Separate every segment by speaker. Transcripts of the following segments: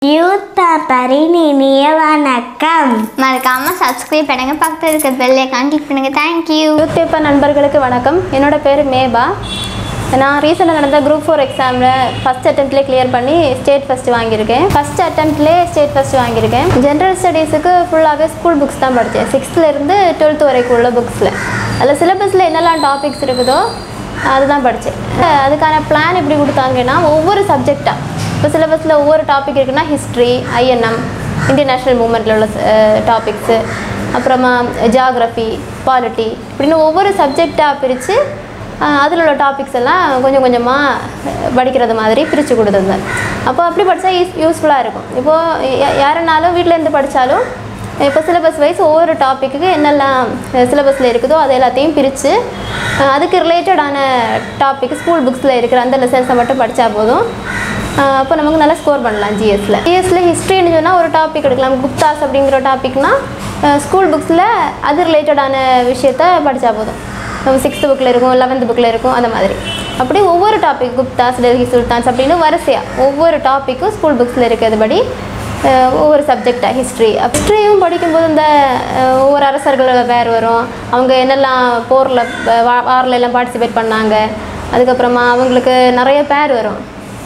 Speaker 1: Youth பேப்பரின் இனிய வணக்கம்.
Speaker 2: மறக்காம சப்ஸ்கிரைப் பண்ணுங்க, பக்கத்தில் இருக்க பெல் ஐகான் கிளிக் பண்ணுங்க. தேங்க்யூ.
Speaker 3: யூத் பேப்பர் நண்பர்களுக்கு வணக்கம். என்னோட பேர் மேபா. நான் ரீசெண்டாக நடந்த குரூப் 4 எக்ஸாமில் ஃபஸ்ட் அட்டெம்ப்ட்லேயே கிளியர் பண்ணி ஸ்டேட் ஃபஸ்ட்டு வாங்கியிருக்கேன். ஃபஸ்ட் அட்டெம்ப்ட்லேயே ஸ்டேட் ஃபஸ்ட்டு வாங்கியிருக்கேன். ஜென்ரல் ஸ்டடீஸுக்கு ஃபுல்லாகவே ஸ்கூல் புக்ஸ் தான் படித்தேன். 6th-லேருந்து 12th வரைக்கும் உள்ள புக்ஸில். அதில் சிலபஸில் என்னெல்லாம் டாபிக்ஸ் இருக்குதோ அதுதான் படித்தேன். அதுக்கான பிளான் எப்படி கொடுத்தாங்கன்னா, ஒவ்வொரு சப்ஜெக்டாக இப்போ சிலபஸில் ஒவ்வொரு டாபிக் இருக்குன்னா ஹிஸ்ட்ரி, ஐஎன்எம், இந்தியன் நேஷ்னல் மூமெண்ட்டில் உள்ள டாபிக்ஸு, அப்புறமா ஜியாகிரஃபி, பாலிட்டி, இப்படின்னு ஒவ்வொரு சப்ஜெக்டாக பிரித்து அதில் உள்ள டாபிக்ஸ் எல்லாம் கொஞ்சம் கொஞ்சமாக படிக்கிறது மாதிரி பிரித்து கொடுத்துருந்தேன். அப்போ அப்படி படித்தா யூஸ்ஃபுல்லாக இருக்கும். இப்போது யாருனாலும் வீட்டிலேருந்து படித்தாலும் இப்போ சிலபஸ் வைஸ் ஒவ்வொரு டாப்பிக்கு என்னெல்லாம் சிலபஸில் இருக்குதோ அது எல்லாத்தையும் பிரித்து அதுக்கு ரிலேட்டடான டாபிக் ஸ்கூல் புக்ஸில் இருக்கிற அந்த லெசன்ஸை மட்டும் படித்தா போதும். அப்போ நமக்கு நல்லா ஸ்கோர் பண்ணலாம். ஜிஎஸ்சில் ஹிஸ்ட்ரின்னு சொன்னால் ஒரு டாபிக் எடுக்கலாம். குப்தாஸ் அப்படிங்கிற டாபிக்னா ஸ்கூல் புக்ஸில் அது ரிலேட்டடான விஷயத்த படித்தா போதும். 6th புக்கில் இருக்கும், 11th புக்கில் இருக்கும், அந்த மாதிரி. அப்படி ஒவ்வொரு டாபிக் குப்தாஸ், டெல்லி சுல்தான்ஸ் அப்படின்னு வரிசையாக ஒவ்வொரு டாப்பிக்கும் ஸ்கூல் புக்ஸில் இருக்கிறதுபடி ஒவ்வொரு சப்ஜெக்டாக ஹிஸ்ட்ரியும் படிக்கும்போது இந்த ஒவ்வொரு அரசர்கள் பேர் வரும். அவங்க என்னெல்லாம் போரில் வாரில் எல்லாம் பார்ட்டிசிபேட் பண்ணாங்க. அதுக்கப்புறமா அவங்களுக்கு நிறைய பேர் வரும்.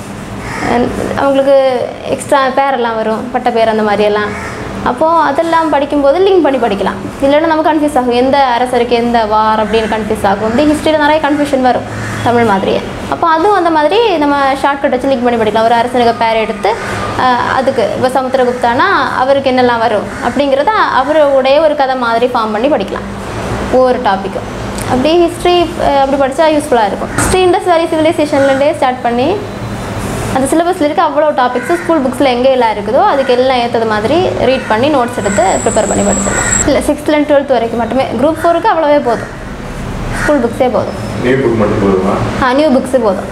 Speaker 3: அவங்களுக்கு எக்ஸ்ட்ரா பேரெல்லாம் வரும், பட்ட பேர் அந்த மாதிரியெல்லாம். அப்போது அதெல்லாம் படிக்கும்போது லிங்க் பண்ணி படிக்கலாம். இல்லைன்னா நமக்கு கன்ஃபியூஸ் ஆகும், எந்த அரசருக்கு எந்த வார் அப்படின்னு கன்ஃபியூஸ் ஆகும். அப்படி ஹிஸ்ட்ரியில் நிறைய கன்ஃபியூஷன் வரும் தமிழ் மாதிரியே. அப்போ அதுவும் அந்த மாதிரி நம்ம ஷார்ட்கட் வச்சு லிங்க் பண்ணி படிக்கலாம். ஒரு அரசனுக்கு பேர் எடுத்து அதுக்கு இப்போ சமுத்திரகுப்தானா அவருக்கு என்னெல்லாம் வரும் அப்படிங்கிறத அவருடைய ஒரு கதை மாதிரி ஃபார்ம் பண்ணி படிக்கலாம் ஒவ்வொரு டாப்பிக்கும். அப்படி ஹிஸ்ட்ரி அப்படி படித்தா யூஸ்ஃபுல்லாக இருக்கும். ஹிஸ்ட்ரி இண்டஸ் வேலி சிவிலைசேஷன்லேருந்தே ஸ்டார்ட் பண்ணி அந்த சிலபஸில் இருக்க அவ்வளோ டாபிக்ஸு ஸ்கூல் புக்ஸில் எங்கே எல்லாம் இருக்குதோ அதுக்கு எல்லாம் ஏற்றது மாதிரி ரீட் பண்ணி நோட்ஸ் எடுத்து ப்ரிப்பேர் பண்ணி படிச்சிடலாம். இல்லை 6th-லேருந்து 12th வரைக்கும் மட்டுமே. குரூப் 4க்கு அவ்வளோவே போதும், ஸ்கூல் புக்ஸே போதும். நியூ புக்ஸு போதும்.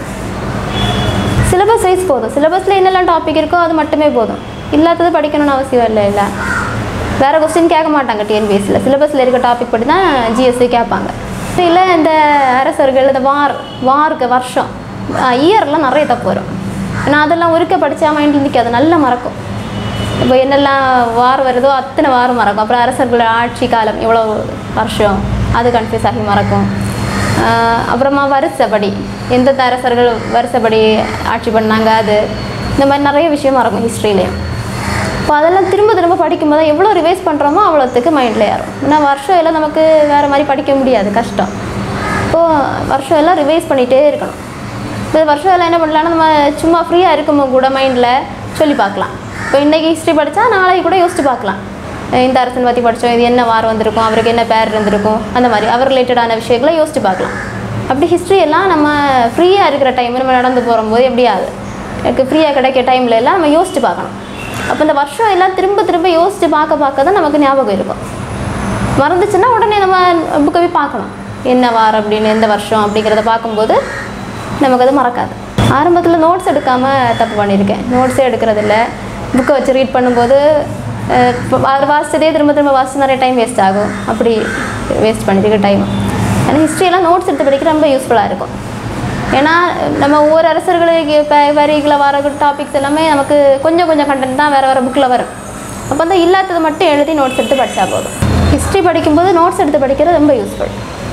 Speaker 3: சிலபஸ் வைஸ் போதும். சிலபஸில் என்னெல்லாம் டாபிக் இருக்கோ அது மட்டுமே போதும். இல்லாதது படிக்கணும்னு அவசியம் இல்லை. வேறு கொஸ்டின் கேட்க மாட்டாங்க டிஎன்பிஎஸ்சியில். சிலபஸில் இருக்க டாபிக் படி தான் ஜிஎஸ்சி கேட்பாங்க. இல்லை இந்த அரசர்கள், இந்த வாருக்கு வருஷம் இயர்லாம் நிறைய தப்பு வரும். ஆனால் அதெல்லாம் ஒருக்க படித்தா மைண்டில் நிற்காது, நல்லா மறக்கும். இப்போ என்னெல்லாம் வார் வருதோ அத்தனை வாரம் மறக்கும். அப்புறம் அரசர்கள் ஆட்சி காலம் எவ்வளோ வருஷம் அது கன்ஃபியூஸ் ஆகி மறக்கும். அப்புறமா வருஷப்படி எந்தெந்த அரசர்கள் வருஷப்படி ஆட்சி பண்ணாங்க அது, இந்த மாதிரி நிறைய விஷயம் மறக்கும் ஹிஸ்ட்ரியிலே. இப்போ அதெல்லாம் திரும்ப திரும்ப படிக்கும்போது எவ்வளோ ரிவைஸ் பண்ணுறோமோ அவ்வளோத்துக்கு மைண்டில் ஏறும். ஏன்னா வருஷம் எல்லாம் நமக்கு வேறு மாதிரி படிக்க முடியாது, கஷ்டம். இப்போது வருஷம் எல்லாம் ரிவைஸ் பண்ணிகிட்டே இருக்கணும். இப்போ வருஷம் எல்லாம் என்ன பண்ணலான்னா, நம்ம சும்மா ஃப்ரீயாக இருக்கும்போது கூட மைண்டில் சொல்லி பார்க்கலாம். இப்போ இன்றைக்கி ஹிஸ்ட்ரி படித்தா நாளைக்கு கூட யோசிச்சு பார்க்கலாம். இந்த அரசன் பற்றி படித்தோம், இது என்ன வார் வந்திருக்கும், அவருக்கு என்ன பேர் இருந்திருக்கும், அந்த மாதிரி அவர் ரிலேட்டடான விஷயங்களை யோசிச்சு பார்க்கலாம். அப்படி ஹிஸ்ட்ரியெல்லாம் நம்ம ஃப்ரீயாக இருக்கிற டைம் நம்ம நடந்து போகும்போது எப்படியாது எனக்கு ஃப்ரீயாக கிடைக்க டைமில் எல்லாம் நம்ம யோசிச்சு பார்க்கணும். அப்போ இந்த வருஷம் எல்லாம் திரும்ப திரும்ப யோசித்து பார்க்க தான் நமக்கு ஞாபகம் இருக்கும். மறந்துச்சுன்னா உடனே நம்ம புக்கை போய் பார்க்கணும், என்ன வார் அப்படின்னு, எந்த வருஷம் அப்படிங்கிறத பார்க்கும்போது நமக்கு அது மறக்காது. ஆரம்பத்தில் நோட்ஸ் எடுக்காமல் தப்பு பண்ணியிருக்கேன். நோட்ஸே எடுக்கிறதில்ல. புக்கை வச்சு ரீட் பண்ணும்போது அது வாசிச்சதே திரும்ப திரும்ப வாசித்து நிறைய டைம் வேஸ்ட் ஆகும். அப்படி வேஸ்ட் பண்ணியிருக்க டைம். ஆனால் ஹிஸ்ட்ரியெல்லாம் நோட்ஸ் எடுத்து படிக்க ரொம்ப யூஸ்ஃபுல்லாக இருக்கும். ஏன்னா நம்ம ஒவ்வொரு அரசர்களுக்கு வரிகளை வர டாபிக்ஸ் எல்லாமே நமக்கு கொஞ்சம் கொஞ்சம் கண்டென்ட் தான் வேறு புக்கில் வரும். அப்போ அந்த இல்லாததை மட்டும் எழுதி நோட்ஸ் எடுத்து படித்தா போதும். ஹிஸ்ட்ரி படிக்கும்போது நோட்ஸ் எடுத்து படிக்கிறது ரொம்ப யூஸ்ஃபுல்.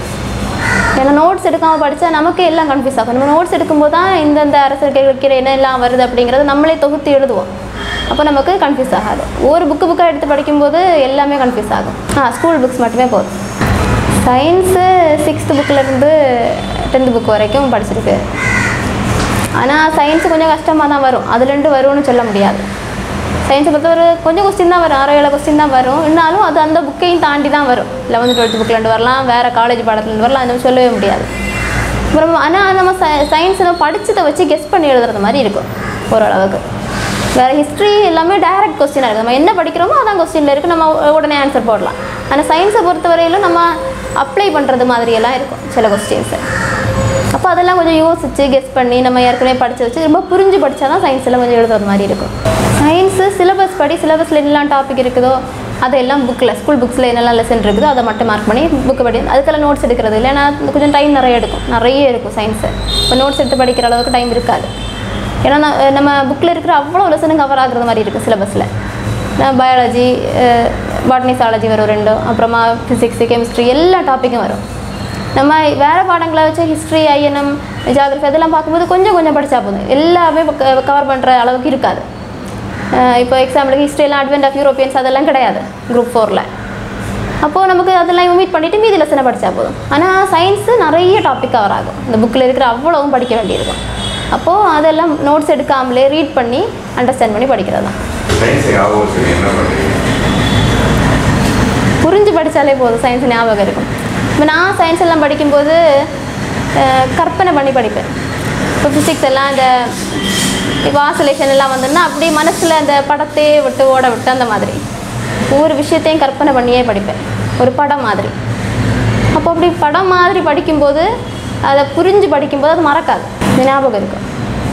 Speaker 3: ஏன்னா நோட்ஸ் எடுக்காமல் படித்தா நமக்கு எல்லாம் கன்ஃபியூஸ் ஆகும். நம்ம நோட்ஸ் எடுக்கும்போது தான் இந்தந்த அரசர்களுக்கு என்னெல்லாம் வருது அப்படிங்கிறது நம்மளே தொகுத்து எழுதுவோம். அப்போ நமக்கு கன்ஃபியூஸ் ஆகாது. ஒரு புக்காக எடுத்து படிக்கும்போது எல்லாமே கன்ஃபியூஸ் ஆகும். ஸ்கூல் புக்ஸ் மட்டுமே போதும். சயின்ஸு 6th புக்கிலேருந்து 10th புக் வரைக்கும் படிச்சிருக்கு. ஆனால் சயின்ஸு கொஞ்சம் கஷ்டமாக தான் வரும். அதுலேருந்து வரும்னு சொல்ல முடியாது. சயின்ஸை பொறுத்த ஒரு கொஞ்சம் கொஸ்டின் தான் வரும், 6-7 கொஸ்டின் தான் வரும். இருந்தாலும் அது அந்த புக்கையும் தாண்டி தான் வரும். 11th 12th புக்கிலேருந்து வரலாம், வேறு காலேஜ் பாடத்துலேருந்து வரலாம், அந்த சொல்லவே முடியாது. அப்புறம் ஆனால் நம்ம சயின்ஸை நம்ம படித்ததை வச்சு கெஸ் பண்ணி எழுதுறது மாதிரி இருக்கும் ஓரளவுக்கு. வேறு ஹிஸ்ட்ரி எல்லாமே டைரக்ட் கொஸ்டினாக இருக்குது. நம்ம என்ன படிக்கிறோமோ அதான் கொஸ்டினில் இருக்குது, நம்ம உடனே ஆன்சர் போடலாம். ஆனால் சயின்ஸை பொறுத்தவரையிலும் நம்ம அப்ளை பண்ணுறது மாதிரியெல்லாம் இருக்கும் சில கொஸ்டின்ஸு. அப்போ அதெல்லாம் கொஞ்சம் யோசித்து கெஸ் பண்ணி நம்ம ஏற்கனவே படித்து வச்சு ரொம்ப புரிஞ்சு படித்தா தான் சயின்ஸில் கொஞ்சம் எழுதுறது மாதிரி இருக்கும். சயின்ஸு சிலபஸ் படி சிலபஸில் என்னெல்லாம் டாபிக் இருக்குதோ அதெல்லாம் புக்கில் ஸ்கூல் புக்ஸில் என்னெல்லாம் லெசன் இருக்குதோ அதை மட்டும் மார்க் பண்ணி புக்கு படி அதுக்கெல்லாம் நோட்ஸ் எடுக்கிறது இல்லை. ஏன்னா கொஞ்சம் டைம் நிறைய இருக்கும் சயின்ஸு. இப்போ நோட்ஸ் எடுத்து படிக்கிற அளவுக்கு டைம் இருக்காது. ஏன்னா நம்ம புக்கில் இருக்கிற அவ்வளோ லெசனும் கவர் ஆகுறது மாதிரி இருக்குது சிலபஸில். பயாலஜி, பாட்னி, ஜூவாலஜி வரும் 2, அப்புறமா ஃபிசிக்ஸு, கெமிஸ்ட்ரி எல்லா டாப்பிக்கும் வரும். நம்ம வேறு பாடங்களை வச்சு ஹிஸ்ட்ரி, INM, ஜியாகிரஃபி அதெல்லாம் பார்க்கும்போது கொஞ்சம் கொஞ்சம் படித்தா போதும், எல்லாமே கவர் பண்ணுற அளவுக்கு இருக்காது. இப்போ எக்ஸாம்பிளுக்கு ஹிஸ்ட்ரியெல்லாம் அட்வென்ட் ஆஃப் யூரோப்பியன்ஸ் அதெல்லாம் கிடையாது குரூப் 4ல். அப்போது நமக்கு அதெல்லாம் ஒமிட் பண்ணிவிட்டு மீதி லெசனை படித்தா போதும். ஆனால் சயின்ஸு நிறைய டாபிக் கவர் ஆகும், இந்த புக்கில் இருக்கிற அவ்வளவும் படிக்க வேண்டியிருக்கும். அப்போது அதெல்லாம் நோட்ஸ் எடுக்காமலே ரீட் பண்ணி அண்டர்ஸ்டாண்ட் பண்ணி படிக்கிறது தான். புரிஞ்சு படித்தாலே போதும், சயின்ஸ் ஞாபகம் இருக்கும். இப்போ நான் சயின்ஸ் எல்லாம் படிக்கும்போது கற்பனை பண்ணி படிப்பேன். இப்போ ஃபிசிக்ஸ் எல்லாம் இந்த இப்போ ஆசோலேஷன் எல்லாம் வந்துன்னா அப்படியே மனசில் அந்த படத்தையே விட்டு ஓட விட்டு அந்த மாதிரி ஒவ்வொரு விஷயத்தையும் கற்பனை பண்ணியே படிப்பேன், ஒரு படம் மாதிரி. அப்போ அப்படி படம் மாதிரி படிக்கும்போது அதை புரிஞ்சு படிக்கும்போது அது மறக்காது, ஞாபகம் இருக்கும்.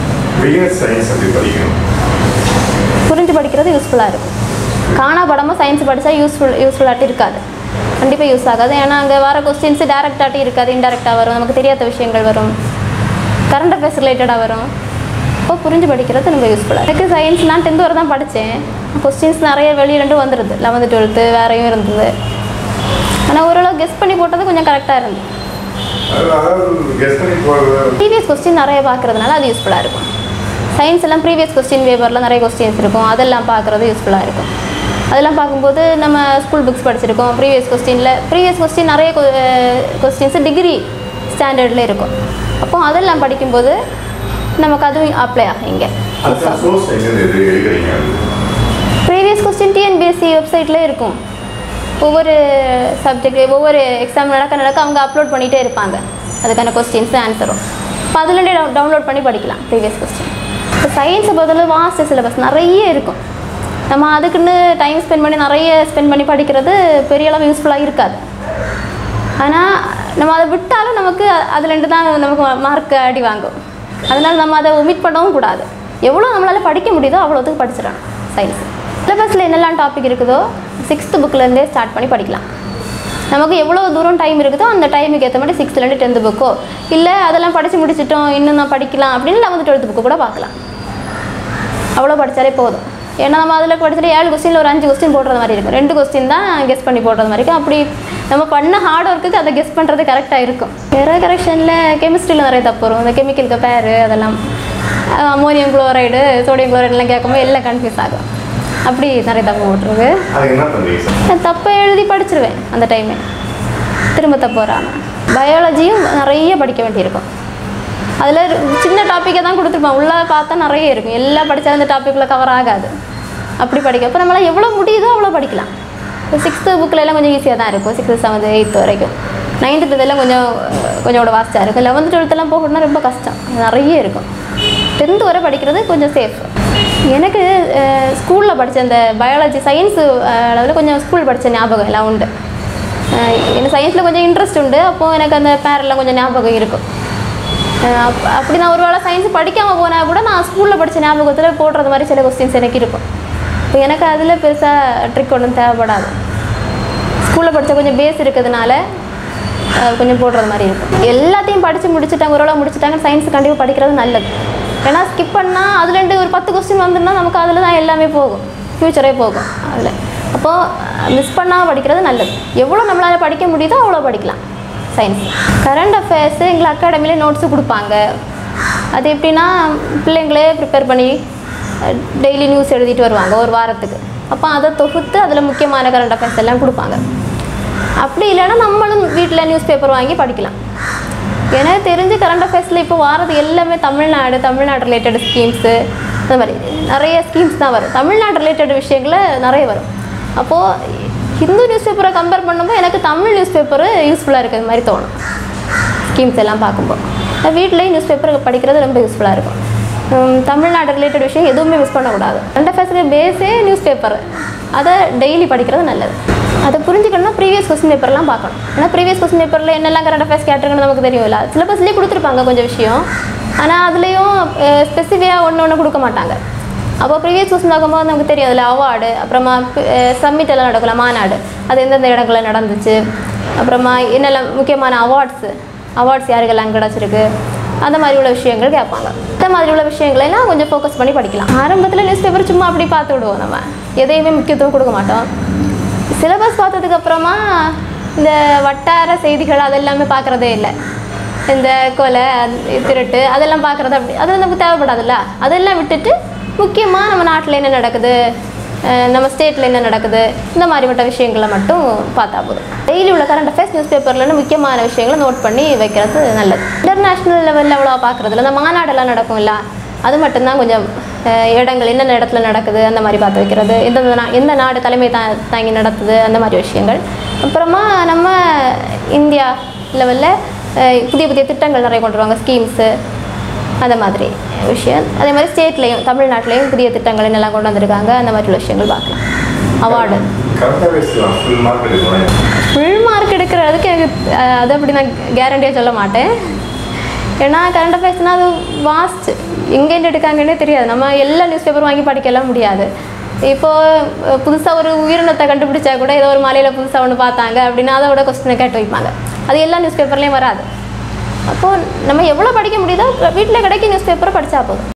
Speaker 3: புரிஞ்சு படிக்கிறது யூஸ்ஃபுல்லாக இருக்கும். காணா படமாக சயின்ஸ் படித்தா யூஸ்ஃபுல்லாட்டி இருக்காது, கண்டிப்பாக யூஸ் ஆகாது. ஏன்னா அங்கே வர கொஸ்டின்ஸு டேரெக்டாட்டி இருக்காது, இன்டெரக்டாக வரும், நமக்கு தெரியாத விஷயங்கள் வரும், கரண்ட் அஃபேர்ஸ் ரிலேட்டடாக வரும். அப்போ புரிஞ்சு படிக்கிறது ரொம்ப யூஸ்ஃபுல்லாக. எனக்கு சயின்ஸ் நான் 10th வரை தான் படித்தேன். கொஸ்டின்ஸ் நிறைய வெளியிலேருந்து வந்துடுது, 11th 12th வேறையும் இருந்தது. ஆனால் ஓரளவு கெஸ் பண்ணி போட்டது கொஞ்சம் கரெக்டாக இருந்தது. ப்ரீவியஸ் கொஸ்டின் நிறைய பார்க்குறதுனால அது யூஸ்ஃபுல்லாக இருக்கும். சயின்ஸ் எல்லாம் ப்ரீவியஸ் கொஸ்டின் பேப்பரில் நிறைய கொஸ்டின்ஸ் இருக்கும், அதெல்லாம் பார்க்குறது யூஸ்ஃபுல்லாக இருக்கும். அதெல்லாம் பார்க்கும்போது நம்ம ஸ்கூல் புக்ஸ் படிச்சிருக்கோம், ப்ரீவியஸ் கொஸ்டின் நிறைய கொஸ்டின்ஸு டிகிரி ஸ்டாண்டர்டில் இருக்கும். அப்போ அதெல்லாம் படிக்கும்போது நமக்கு அதுவும் அப்ளை ஆகும். இங்கே ப்ரீவியஸ் கொஸ்டின் TNPSC வெப்சைட்டில் இருக்கும். ஒவ்வொரு சப்ஜெக்ட் ஒவ்வொரு எக்ஸாம் நடக்க அவங்க அப்லோட் பண்ணிகிட்டே இருப்பாங்க அதுக்கான கொஸ்டின்ஸு ஆன்சரும். இப்போ அதுலேருந்தே டவுன்லோட் பண்ணி படிக்கலாம் ப்ரீவியஸ் கொஸ்டின். இப்போ சயின்ஸை பொறுத்தளவு வாஸ்ட் சிலபஸ் நிறைய இருக்கும். நம்ம அதுக்குன்னு டைம் ஸ்பெண்ட் பண்ணி படிக்கிறது பெரிய அளவு யூஸ்ஃபுல்லாக இருக்காது. ஆனால் நம்ம அதை விட்டாலும் நமக்கு அதுலேருந்து தான் நமக்கு மார்க் அடி வாங்கும். அதனால் நம்ம அதை ஒமிட் பண்ணவும் கூடாது. எவ்வளோ நம்மளால் படிக்க முடியுதோ அவ்வளோத்துக்கு படிச்சிடணும். சயின்ஸ் சிலபஸில் என்னெல்லாம் டாபிக் இருக்குதோ 6th புக்கிலேருந்தே ஸ்டார்ட் பண்ணி படிக்கலாம். நமக்கு எவ்வளோ தூரம் டைம் இருக்குதோ அந்த டைமுக்கு ஏற்ற மாதிரி 6th to 10th புக்கோ, இல்லை அதெல்லாம் படித்து முடிச்சிட்டோம் இன்னும் நான் படிக்கலாம் அப்படின்னு 11th 12th புக்கு கூட பார்க்கலாம். அவ்வளோ படித்தாலே போதும். ஏன்னா நம்ம அதில் படிச்சுட்டு 7 கொஸ்டினில் ஒரு 5 கொஸ்டின் போடுறது மாதிரி இருக்கும், 2 கொஸ்டின் தான் கெஸ் பண்ணி போடுறது மாதிரி இருக்கும். அப்படி நம்ம பண்ண ஹார்ட் ஒர்க்குக்கு அதை கெஸ் பண்ணுறது கரெக்டாக இருக்கும். வேறு கரெக்ஷனில் கெமிஸ்ட்ரியில் நிறைய தப்பு வரும். இந்த கெமிக்கலுக்கு பேர் அதெல்லாம் அமோனியம் குளோரைடு, சோடியம் குளோரைடுலாம் கேட்கும்போது எல்லாம் கன்ஃபியூஸ் ஆகும். அப்படி நிறைய தப்பு போட்டுருக்கு. தப்பை எழுதி படிச்சிருவேன் அந்த டைமே, திரும்ப தப்பு வராமல். பயாலஜியும் நிறைய படிக்க வேண்டியிருக்கும். அதில் சின்ன டாப்பிக்கை தான் கொடுத்துருப்பேன், உள்ளே பார்த்தா நிறைய இருக்கும், எல்லாம் படித்தா அந்த டாப்பிக்கில் கவர் ஆகாது. அப்படி படிக்க அப்போ நம்மளால் எவ்வளோ முடியுதோ அவ்வளோ படிக்கலாம். இப்போ 6th புக்கில் எல்லாம் கொஞ்சம் ஈஸியாக தான் இருக்கும், 6th 7th 8th வரைக்கும். 9th 10th எல்லாம் கொஞ்சம் கூட வாஸ்ட்டாக இருக்கும். 11th 12th எல்லாம் போகணும்னா ரொம்ப கஷ்டம், நிறைய இருக்கும். 10th வரை படிக்கிறது கொஞ்சம் சேஃப். எனக்கு ஸ்கூலில் படித்த அந்த பயாலஜி சயின்ஸு அளவில் கொஞ்சம் ஸ்கூல் படித்த ஞாபகம் எல்லாம் உண்டு. எனக்கு சயின்ஸில் கொஞ்சம் இன்ட்ரெஸ்ட் உண்டு. அப்போது எனக்கு அந்த பேரெல்லாம் கொஞ்சம் ஞாபகம் இருக்கும். அப்படி நான் ஒரு வேளை சயின்ஸ் படிக்காமல் போனால் கூட நான் ஸ்கூலில் படித்த ஞாபகத்தில் போடுறது மாதிரி சில கொஸ்டின்ஸ் எனக்கு இருக்கும். இப்போ எனக்கு அதில் பெருசாக ட்ரிக் ஒன்றும் தேவைப்படாது. ஸ்கூலில் படித்த கொஞ்சம் பேஸ் இருக்கிறதுனால கொஞ்சம் போடுறது மாதிரி இருக்கும். எல்லாத்தையும் படித்து முடிச்சுட்டாங்க, ஓரளவு முடிச்சுட்டாங்க, சயின்ஸ் கண்டிப்பாக படிக்கிறது நல்லது. ஏன்னா ஸ்கிப் பண்ணால் அதுலேருந்து ஒரு 10 கொஸ்டின் வந்துன்னா நமக்கு அதில் தான் எல்லாமே போகும், ஃப்யூச்சரே போகும் அதில். அப்போது மிஸ் பண்ணால் படிக்கிறது நல்லது. எவ்வளோ நம்மளால் படிக்க முடியுதோ அவ்வளோ படிக்கலாம் சயின்ஸ். கரண்ட் அஃபேர்ஸு எங்களை அகாடமியிலே நோட்ஸு கொடுப்பாங்க. அது எப்படின்னா பிள்ளைங்களே ப்ரிப்பேர் பண்ணி டெய்லி நியூஸ் எழுதிட்டு வருவாங்க ஒரு வாரத்துக்கு. அப்போ அதை தொகுத்து அதில் முக்கியமான கரண்ட் அஃபேர்ஸ் எல்லாம் கொடுப்பாங்க. அப்படி இல்லைன்னா நம்மளும் வீட்டில் நியூஸ் பேப்பர் வாங்கி படிக்கலாம். எனக்கு தெரிஞ்சு கரண்ட் அஃபேர்ஸில் இப்போ வாரது எல்லாமே தமிழ்நாடு ரிலேட்டட் ஸ்கீம்ஸு அந்த மாதிரி நிறைய ஸ்கீம்ஸ் தான் வரும். தமிழ்நாடு ரிலேட்டட் விஷயங்களை நிறைய வரும். அப்போது ஹிந்து நியூஸ் பேப்பரை கம்பேர் பண்ணும்போது எனக்கு தமிழ் நியூஸ் பேப்பரு யூஸ்ஃபுல்லாக இருக்கிற மாதிரி தோணும். ஸ்கீம்ஸ் எல்லாம் பார்க்கும்போது வீட்டிலேயே நியூஸ் பேப்பர் படிக்கிறது ரொம்ப யூஸ்ஃபுல்லாக இருக்கும். தமிழ்நாடு ரிலேட்டட் விஷயம் எதுவுமே மிஸ் பண்ணக்கூடாது. கரண்ட் அஃபேர்ஸுக்கு பேஸே நியூஸ் பேப்பர், அதை டெய்லி படிக்கிறது நல்லது. அதை புரிஞ்சுக்கணும்னா ப்ரீவியஸ் கொஸ்டின் பேப்பர்லாம் பார்க்கணும். ஏன்னா ப்ரீவியஸ் கொஸ்டின் பேப்பரில் என்னெல்லாம் கரண்ட் அஃபேர்ஸ் கேட்டிருக்குன்னு நமக்கு தெரியும் இல்லை. சிலபஸ்லேயே கொடுத்துருப்பாங்க கொஞ்சம் விஷயம், ஆனால் அதுலேயும் ஸ்பெசிஃபிக்காக ஒன்று கொடுக்க மாட்டாங்க. அப்போ ப்ரீவியஸ் கொஸ்டின் பார்க்கும்போது நமக்கு தெரியும் அதில் அவார்டு, அப்புறமா சம்மிட் எல்லாம் நடக்கல, மாநாடு, அது எந்தெந்த இடங்களில் நடந்துச்சு, அப்புறமா என்னெல்லாம் முக்கியமான அவார்ட்ஸ் யாருக்கெல்லாம் கிடச்சிருக்கு, அந்த மாதிரி உள்ள விஷயங்கள் கேட்பாங்க. இந்த மாதிரி உள்ள விஷயங்களெல்லாம் கொஞ்சம் ஃபோக்கஸ் பண்ணி படிக்கலாம். ஆரம்பத்தில் நியூஸ் பேப்பர் சும்மா அப்படி பார்த்து விடுவோம், நம்ம எதையுமே முக்கியத்துவம் கொடுக்க மாட்டோம். சிலபஸ் பார்த்ததுக்கப்புறமா இந்த வட்டார செய்திகள் அதெல்லாமே பார்க்குறதே இல்லை. இந்த கொலை திருட்டு அதெல்லாம் பார்க்குறது அப்படி அது நமக்கு தேவைப்படாதுல்ல. அதெல்லாம் விட்டுட்டு முக்கியமாக நம்ம நாட்டில் என்ன நடக்குது, நம்ம ஸ்டேட்டில் என்ன நடக்குது, இந்த மாதிரிப்பட்ட விஷயங்களை மட்டும் பார்த்தா போதும். டெய்லி உள்ள கரண்ட் அஃபேர்ஸ் நியூஸ் பேப்பர்லன்னு முக்கியமான விஷயங்களை நோட் பண்ணி வைக்கிறது நல்லது. இன்டர்நேஷ்னல் லெவலில் அவ்வளோ பார்க்குறதுல இந்த மாநாடெல்லாம் நடக்கும்ல, அது மட்டும்தான் கொஞ்சம் இடங்கள் என்னென்ன இடத்துல நடக்குது அந்த மாதிரி பார்த்து வைக்கிறது. எந்த நாடு தலைமை தாங்கி நடத்துது அந்த மாதிரி விஷயங்கள். அப்புறமா நம்ம இந்தியா லெவலில் புதிய புதிய திட்டங்கள் நிறைய கொண்டு வருவாங்க, ஸ்கீம்ஸு அந்த மாதிரி விஷயம். அதே மாதிரி ஸ்டேட்லேயும் தமிழ்நாட்டிலையும் புதிய திட்டங்கள் என்னெல்லாம் கொண்டு வந்திருக்காங்க அந்த மாதிரி விஷயங்கள் பார்க்கலாம். அவார்டு ஃபுல் மார்க் எடுக்கிறதுக்கு எனக்கு அதை அப்படி நான் கேரண்டியாக சொல்ல மாட்டேன். ஏன்னா கரண்ட் அஃபேர்ஸ்னால் அது வாஸ்ட், எங்கேருந்து எடுக்காங்கன்னே தெரியாது. நம்ம எல்லா நியூஸ் பேப்பரும் வாங்கி படிக்கலாம் முடியாது. இப்போது புதுசாக ஒரு உயிரினத்தை கண்டுபிடிச்சா கூட ஏதோ ஒரு மலையில் புதுசாக ஒன்று பார்த்தாங்க அப்படின்னா அதோட கொஸ்டினை கேட்டு வைப்பாங்க. அது எல்லா நியூஸ் பேப்பர்லேயும் வராது. அப்போது நம்ம எவ்வளோ படிக்க முடியுதோ வீட்டில் கிடைக்க நியூஸ் பேப்பரை படித்தா போதும்.